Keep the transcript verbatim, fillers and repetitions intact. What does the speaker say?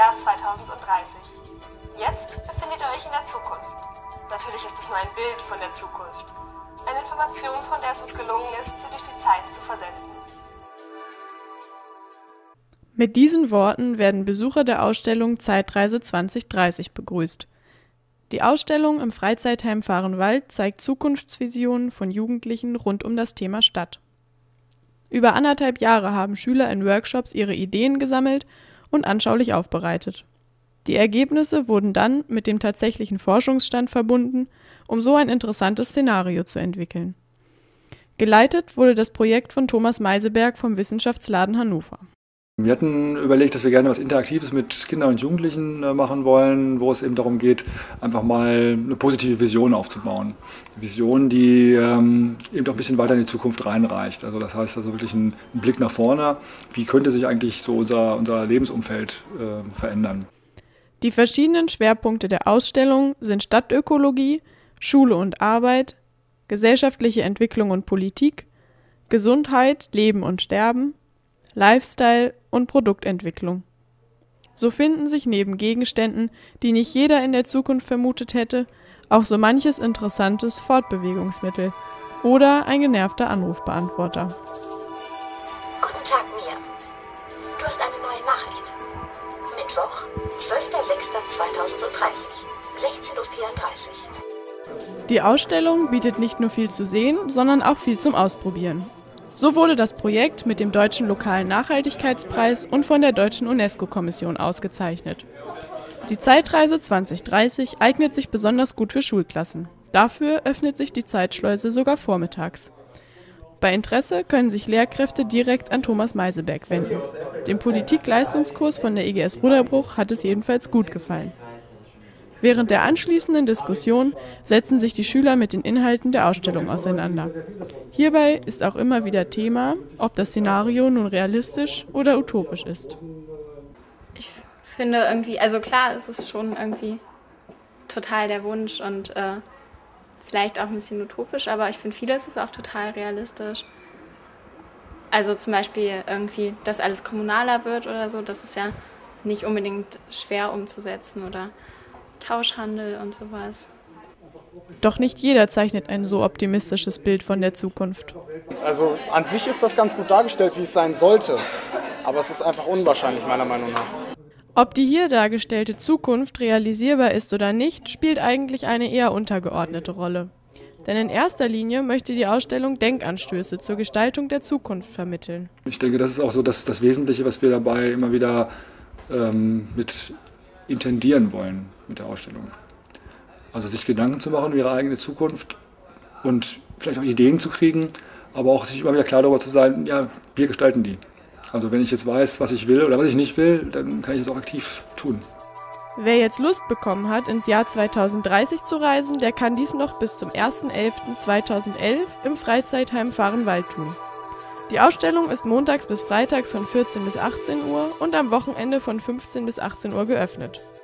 Jahr zweitausenddreißig. Jetzt befindet ihr euch in der Zukunft. Natürlich ist es nur ein Bild von der Zukunft. Eine Information, von der es uns gelungen ist, sie durch die Zeit zu versenden. Mit diesen Worten werden Besucher der Ausstellung Zeitreise zwanzig dreißig begrüßt. Die Ausstellung im Freizeitheim Vahrenwald zeigt Zukunftsvisionen von Jugendlichen rund um das Thema Stadt. Über anderthalb Jahre haben Schüler in Workshops ihre Ideen gesammelt und anschaulich aufbereitet. Die Ergebnisse wurden dann mit dem tatsächlichen Forschungsstand verbunden, um so ein interessantes Szenario zu entwickeln. Geleitet wurde das Projekt von Thomas Meiseberg vom Wissenschaftsladen Hannover. Wir hatten überlegt, dass wir gerne was Interaktives mit Kindern und Jugendlichen machen wollen, wo es eben darum geht, einfach mal eine positive Vision aufzubauen. Eine Vision, die ähm, eben auch ein bisschen weiter in die Zukunft reinreicht. Also das heißt also wirklich ein, ein Blick nach vorne. Wie könnte sich eigentlich so unser, unser Lebensumfeld äh, verändern? Die verschiedenen Schwerpunkte der Ausstellung sind Stadtökologie, Schule und Arbeit, gesellschaftliche Entwicklung und Politik, Gesundheit, Leben und Sterben, Lifestyle und Produktentwicklung. So finden sich neben Gegenständen, die nicht jeder in der Zukunft vermutet hätte, auch so manches interessantes Fortbewegungsmittel oder ein genervter Anrufbeantworter. Guten Tag, Mia. Du hast eine neue Nachricht. Mittwoch, zwölfter sechster zweitausenddreißig, sechzehn Uhr vierunddreißig. Die Ausstellung bietet nicht nur viel zu sehen, sondern auch viel zum Ausprobieren. So wurde das Projekt mit dem Deutschen Lokalen Nachhaltigkeitspreis und von der Deutschen UNESCO-Kommission ausgezeichnet. Die Zeitreise zwanzig dreißig eignet sich besonders gut für Schulklassen. Dafür öffnet sich die Zeitschleuse sogar vormittags. Bei Interesse können sich Lehrkräfte direkt an Thomas Meiseberg wenden. Dem Politik-Leistungskurs von der E G S Ruderbruch hat es jedenfalls gut gefallen. Während der anschließenden Diskussion setzen sich die Schüler mit den Inhalten der Ausstellung auseinander. Hierbei ist auch immer wieder Thema, ob das Szenario nun realistisch oder utopisch ist. Ich finde irgendwie, also klar ist es schon irgendwie total der Wunsch und äh, vielleicht auch ein bisschen utopisch, aber ich finde vieles ist auch total realistisch. Also zum Beispiel irgendwie, dass alles kommunaler wird oder so, das ist ja nicht unbedingt schwer umzusetzen oder Tauschhandel und sowas. Doch nicht jeder zeichnet ein so optimistisches Bild von der Zukunft. Also an sich ist das ganz gut dargestellt, wie es sein sollte. Aber es ist einfach unwahrscheinlich, meiner Meinung nach. Ob die hier dargestellte Zukunft realisierbar ist oder nicht, spielt eigentlich eine eher untergeordnete Rolle. Denn in erster Linie möchte die Ausstellung Denkanstöße zur Gestaltung der Zukunft vermitteln. Ich denke, das ist auch so das, das Wesentliche, was wir dabei immer wieder ähm, mit intendieren wollen mit der Ausstellung. Also sich Gedanken zu machen über ihre eigene Zukunft und vielleicht auch Ideen zu kriegen, aber auch sich immer wieder klar darüber zu sein, ja, wir gestalten die. Also wenn ich jetzt weiß, was ich will oder was ich nicht will, dann kann ich es auch aktiv tun. Wer jetzt Lust bekommen hat, ins Jahr zweitausenddreißig zu reisen, der kann dies noch bis zum ersten elften zweitausendelf im Freizeitheim Vahrenwald tun. Die Ausstellung ist montags bis freitags von vierzehn bis achtzehn Uhr und am Wochenende von fünfzehn bis achtzehn Uhr geöffnet.